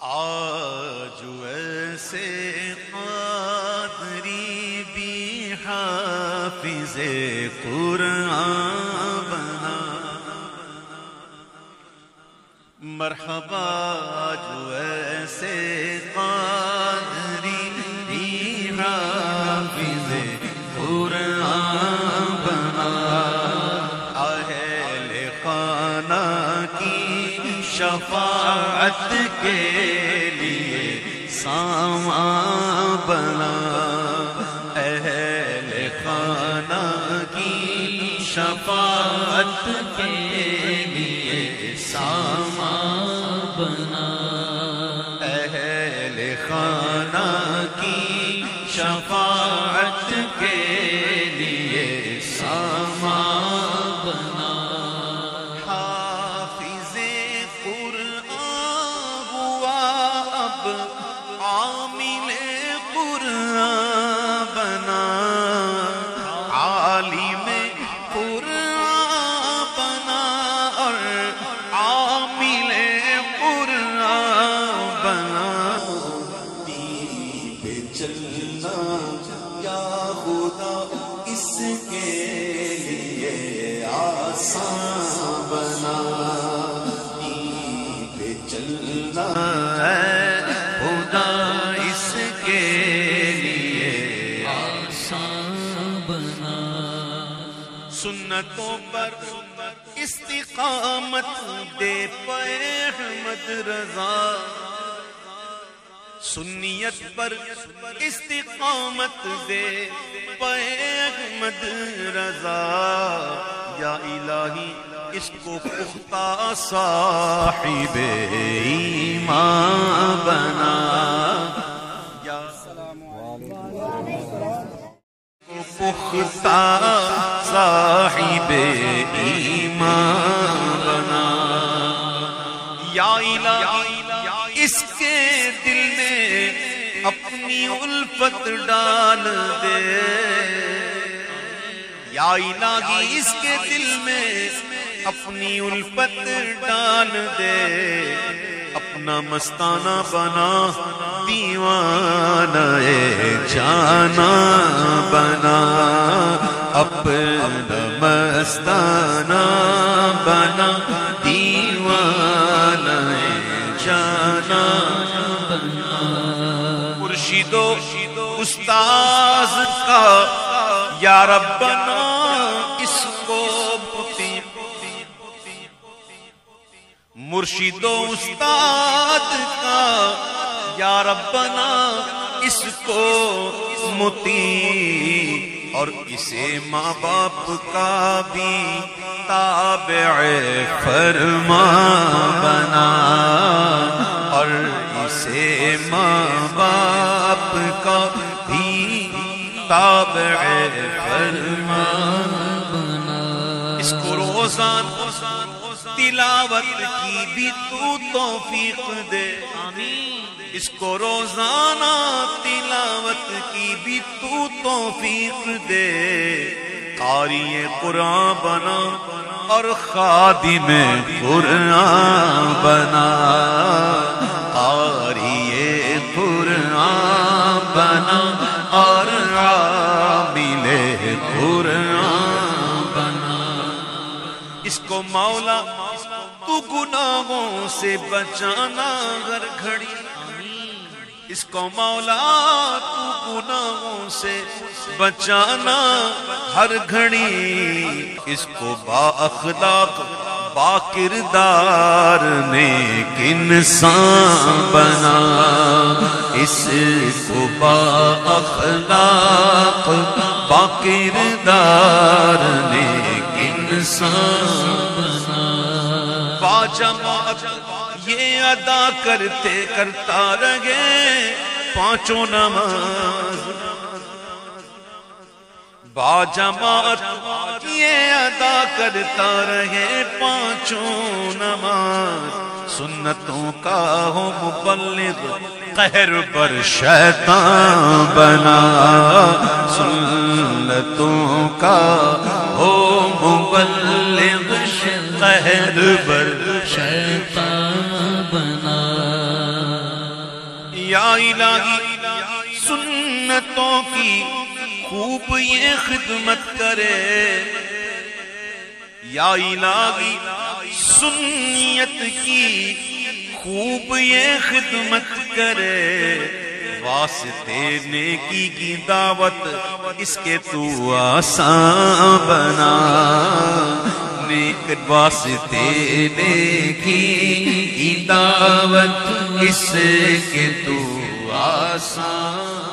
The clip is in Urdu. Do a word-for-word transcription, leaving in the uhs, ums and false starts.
آج ویسے قادری بھی حافظ قرآن بنا، مرحبا آج ویسے قادری بھی حافظ قرآن بنا، اہل خانہ کی شفاعت کے لیے سامان بنا، اہل خانہ کی شفاعت کے لیے سامان بنا، اہل خانہ کی شفاعت کے لیے سامان بنا، حافظ قرآن ہوا اب عامل قرآن بنا، عالم قرآن بنا اور عامل قرآن بنا، دین پہ چلنا یا خدا اس کے لیے آسان بنا، دین پہ چلنا خدا اس کے لیے آسان بنا، سنتوں پر استقامت دے پے احمد رضا، سنیت پر استقامت دے پے احمد رضا، یا الہی اس کو پختہ صاحب ایمان بنا، یا پختہ صاحب ایمان بنا، یا الہی اس کے دل میں اپنی الفت ڈال دے، یا الہی اس کے دل میں اپنی الفت ڈال دے، اپنا مستانہ بنا دیوانہ جانا بنا، اپنا مستانہ بنا دیوانہ جانا بنا، مرشد و استاذ کا یا ربنا اس کو مرشد و استاد کا یا ربنا اس کو مطیع، اور اسے ماں باپ کا بھی تابع فرما بنا، اور اسے ماں باپ کا بھی تابع فرما بنا، اس کو روزان تلاوت کی بھی تو توفیق دے، اس کو روزانہ تلاوت کی بھی تو توفیق دے، قاری قرآن بنا اور خادم قرآن بنا، قاری قرآن بنا اور عامل قرآن بنا، اس کو مولا تو گناہوں سے بچانا ہر گھڑی، اس کو مولا تو گناہوں سے بچانا ہر گھڑی، اس کو با اخلاق با کردار نیک انسان بنا، اس کو با اخلاق با کردار نیک انسان بنا، با جماعت یہ ادا کرتے کرتا رہے پانچوں نماز، با جماعت یہ ادا کرتا رہے پانچوں نماز، سنتوں کا ہو مبلغ قہر پر شیطان بنا، سنتوں کا ہو مبلغ قہر پر شیطان بنا، یا الہی سنتوں کی خوب یہ خدمت کرے، یا الہی سنیت کی خوب یہ خدمت کرے، واسطے نیکی کی دعوت اس کے تو آسان بنا، نیک واسطے نیکی کی دعوت اس کے تو آسان